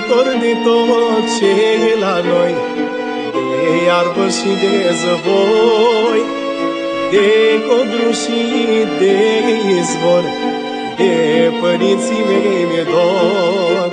dor de tot ce e la noi, de iarbă și de zăvoi, de codru și de izvor, de părinții mei mi-e dor.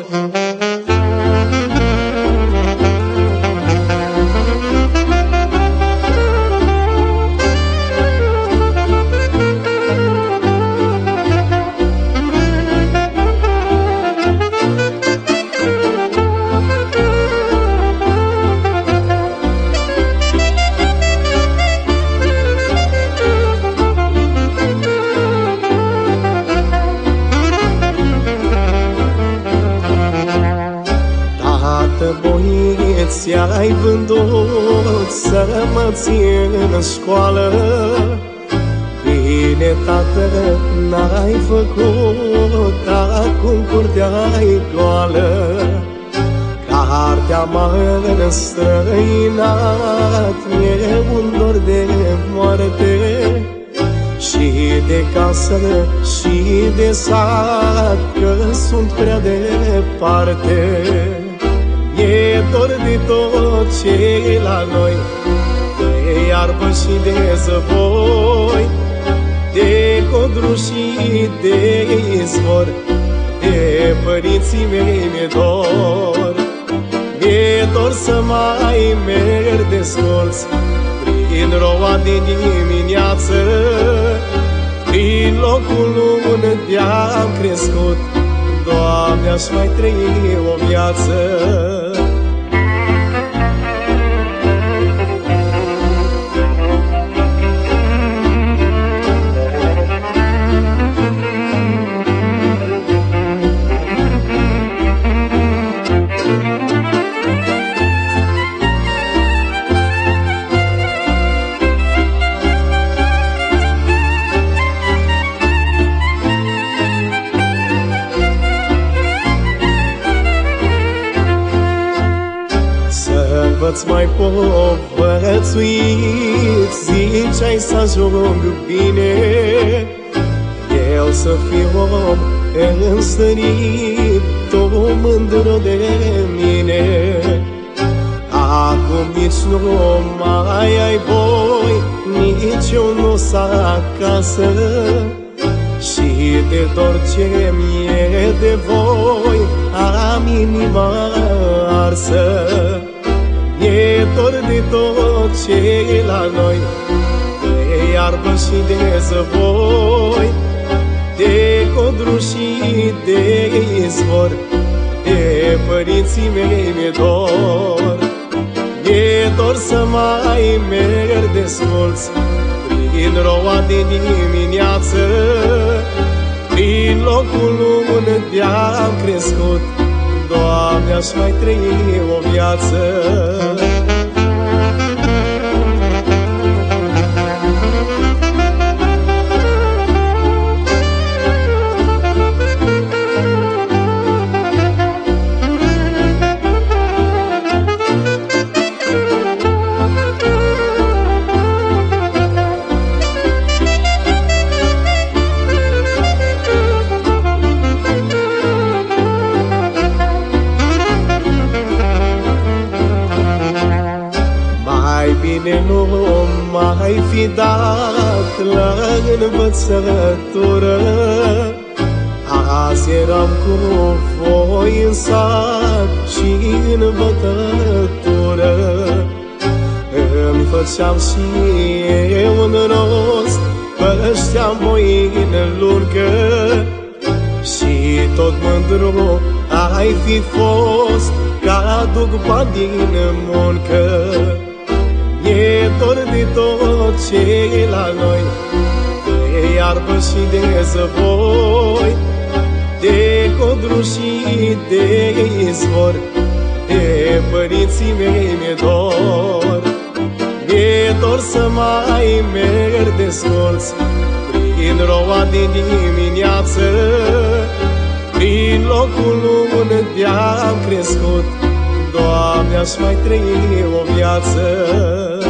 Ți-ai vândut să mă țin în școală, bine, tată, n-ai făcut, acum curtea-i goală. Cartea m-a înstrăinat, e un dor de moarte, și de casă și de sat, că sunt prea departe. E dor de tot ce e la noi, de iarbă și de zăvoi, de codru și de izvor, de părinții mei mi-e dor. Mi-e dor să mai merg desculț prin roa de dimineață, prin locul unde am crescut. Doamne, aș mai trăi o viață. Să-ți mai povățuit, ziceai să ajung bine, eu să fiu om înstărit, tu mândru de mine. Acum nici nu mai ai voi, nici eu nu s acasă, și de dor ce mi-e de voi, am inima arsă. E dor de tot ce e la noi, de iarbă și de zăvoi, de codru și de izvor, de părinții mei mi-e dor. E dor să mai merg desculț prin roa de dimineață, prin locul unde am crescut. Doamne, aș mai trăi o viață. Bine nu mai fi dat la învățătură, azi eram cu voi în sat și în bătătură. Îmi făceam și eu un rost, pășteam voi în lurcă, și tot mândru ai fi fost, că aduc bani din muncă. E dor de tot ce e la noi, de iarbă și de zăvoi, de codru și de izvor, de părinții mei mi-e dor. Mi-e dor să mai merg desculț prin roa de dimineață, prin locul unde am crescut. Doamne, aș mai trăi o viață.